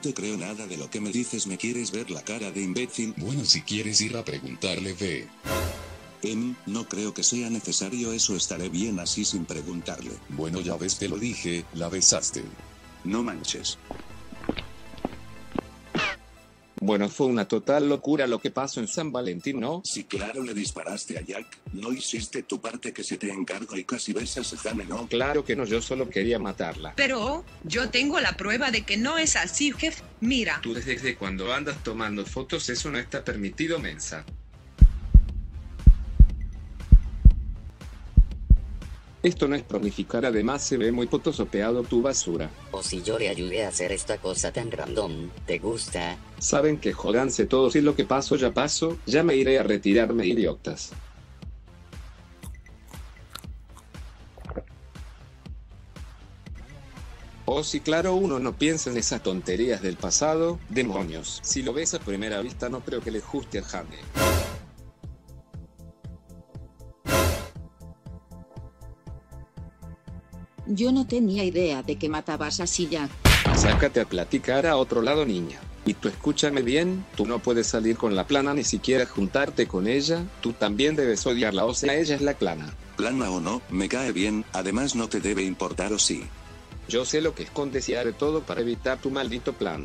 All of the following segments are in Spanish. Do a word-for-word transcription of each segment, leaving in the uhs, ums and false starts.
te creo nada de lo que me dices. ¿Me quieres ver la cara de imbécil? Bueno, si quieres ir a preguntarle, ve. Em, no creo que sea necesario eso, estaré bien así sin preguntarle. Bueno, ya ves, te lo dije, la besaste. No manches. Bueno, fue una total locura lo que pasó en San Valentín, ¿no? Sí, claro, le disparaste a Jack. No hiciste tu parte, que se te encargo, y casi besas a Jane, ¿no? Claro que no, yo solo quería matarla. Pero, yo tengo la prueba de que no es así, jefe. Mira. Tú desde cuando andas tomando fotos, eso no está permitido, mensa. Esto no es pronificar, además se ve muy fotosopeado tu basura. O si yo le ayudé a hacer esta cosa tan random, ¿te gusta? Saben que jodanse todos y lo que pasó ya pasó, ya me iré a retirarme, idiotas. Oh sí, claro, uno no piensa en esas tonterías del pasado, demonios. Si lo ves a primera vista no creo que le guste a Jane. Yo no tenía idea de que matabas así ya. Sácate a platicar a otro lado, niña. Y tú escúchame bien, tú no puedes salir con la plana ni siquiera juntarte con ella, tú también debes odiarla, o sea, ella es la plana. Plana o no, me cae bien, además no te debe importar, o sí. Yo sé lo que escondes y haré todo para evitar tu maldito plan.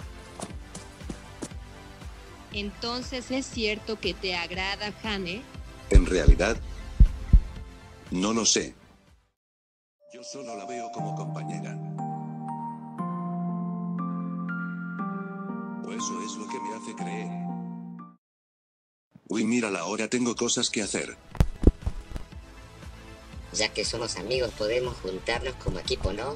Entonces es cierto que te agrada Jane. En realidad, no lo sé. Yo solo la veo como compañera. O eso es lo que me hace creer. Uy, mira la hora, tengo cosas que hacer. Ya que somos amigos podemos juntarnos como equipo, ¿no?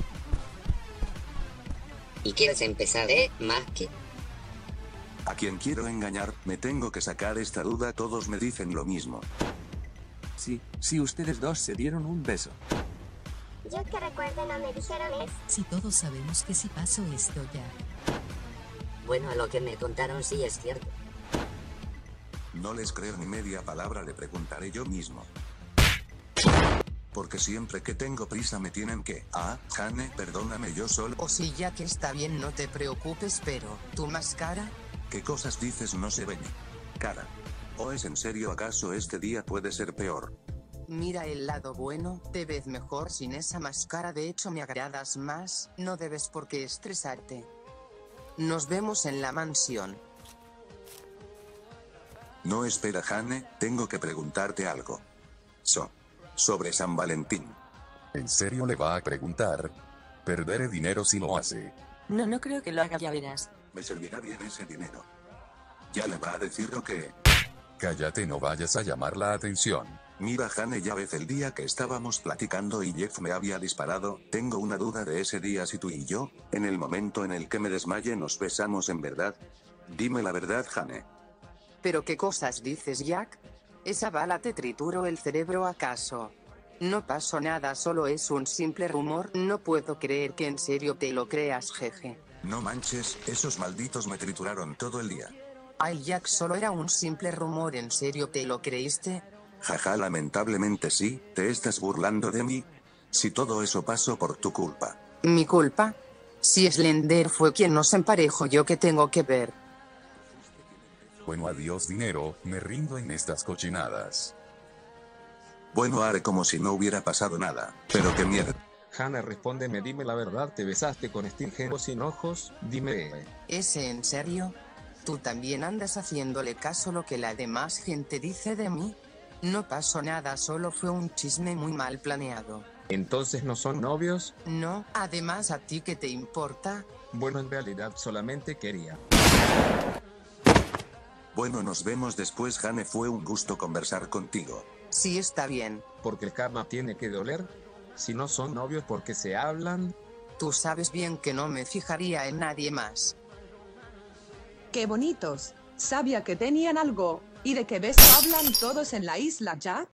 ¿Y quieres empezar, eh, Maki? A quien quiero engañar, me tengo que sacar esta duda, todos me dicen lo mismo. Sí, sí, ustedes dos se dieron un beso. Yo que recuerdo no me dijeron eso. Si todos sabemos que si pasó esto ya. Bueno, a lo que me contaron sí es cierto. No les creo ni media palabra, le preguntaré yo mismo. Porque siempre que tengo prisa me tienen que... Ah, Jane, perdóname, yo solo... O si ya que está bien, no te preocupes, pero... ¿tu máscara? ¿Qué cosas dices? No se ven. Cara. ¿O es en serio? ¿Acaso este día puede ser peor? Mira el lado bueno, te ves mejor sin esa máscara, de hecho me agradas más, no debes por qué estresarte. Nos vemos en la mansión. No, espera, Jane, tengo que preguntarte algo. So, sobre San Valentín. ¿En serio le va a preguntar? Perderé dinero si lo hace. No, no creo que lo haga, ya verás. Me servirá bien ese dinero. Ya le va a decir lo que... Cállate, no vayas a llamar la atención. Mira, Jane, ya ves el día que estábamos platicando y Jeff me había disparado, tengo una duda de ese día, si tú y yo, en el momento en el que me desmaye, nos besamos en verdad. Dime la verdad, Jane. ¿Pero qué cosas dices, Jack? ¿Esa bala te trituró el cerebro acaso? No pasó nada, solo es un simple rumor, no puedo creer que en serio te lo creas, jeje. No manches, esos malditos me trituraron todo el día. Ay, Jack, solo era un simple rumor, ¿en serio te lo creíste? Jaja, lamentablemente sí, ¿te estás burlando de mí? Si todo eso pasó por tu culpa. ¿Mi culpa? Si Slender fue quien nos emparejó, ¿yo qué tengo que ver? Bueno, adiós dinero, me rindo en estas cochinadas. Bueno, haré como si no hubiera pasado nada, pero qué mierda. Jane, respóndeme, dime la verdad, ¿te besaste con este ingenuo sin ojos? Dime. ¿Ese en serio? ¿Tú también andas haciéndole caso a lo que la demás gente dice de mí? No pasó nada, solo fue un chisme muy mal planeado. ¿Entonces no son novios? No, además, ¿a ti qué te importa? Bueno, en realidad solamente quería. Bueno, nos vemos después, Jane, fue un gusto conversar contigo. Sí, está bien. ¿Porque el karma tiene que doler? Si no son novios, ¿por qué se hablan? Tú sabes bien que no me fijaría en nadie más. ¡Qué bonitos! Sabía que tenían algo. ¿Y de qué beso hablan todos en la isla, Jack?